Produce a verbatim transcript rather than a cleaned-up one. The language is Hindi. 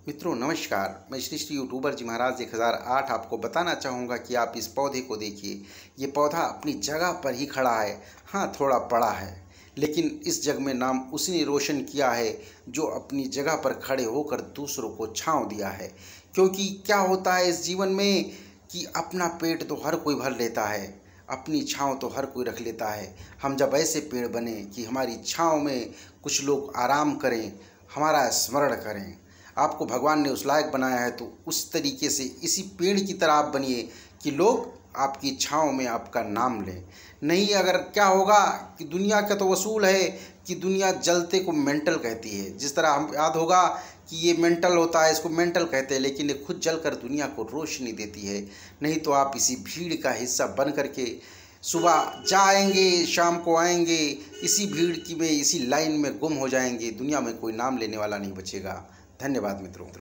मित्रों नमस्कार। मैं श्री श्री यूट्यूबर जी महाराज एक हज़ार आठ आपको बताना चाहूँगा कि आप इस पौधे को देखिए। ये पौधा अपनी जगह पर ही खड़ा है। हाँ, थोड़ा बड़ा है, लेकिन इस जग में नाम उसी ने रोशन किया है जो अपनी जगह पर खड़े होकर दूसरों को छांव दिया है। क्योंकि क्या होता है इस जीवन में कि अपना पेट तो हर कोई भर लेता है, अपनी छाँव तो हर कोई रख लेता है। हम जब ऐसे पेड़ बने कि हमारी छाँव में कुछ लोग आराम करें, हमारा स्मरण करें, आपको भगवान ने उस लायक बनाया है, तो उस तरीके से इसी पेड़ की तरह आप बनिए कि लोग आपकी छाँव में आपका नाम लें। नहीं, अगर क्या होगा कि दुनिया का तो वसूल है कि दुनिया जलते को मेंटल कहती है। जिस तरह हम याद होगा कि ये मेंटल होता है, इसको मेंटल कहते हैं, लेकिन ये खुद जलकर दुनिया को रोशनी देती है। नहीं तो आप इसी भीड़ का हिस्सा बन करके सुबह जाएंगे, शाम को आएंगे, इसी भीड़ की में इसी लाइन में गुम हो जाएंगे। दुनिया में कोई नाम लेने वाला नहीं बचेगा। धन्यवाद मित्रों।